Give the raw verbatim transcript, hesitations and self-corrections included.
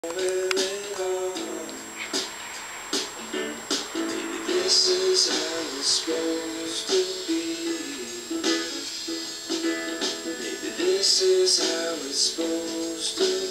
This is how it's supposed to be. Maybe this is how it's supposed to be.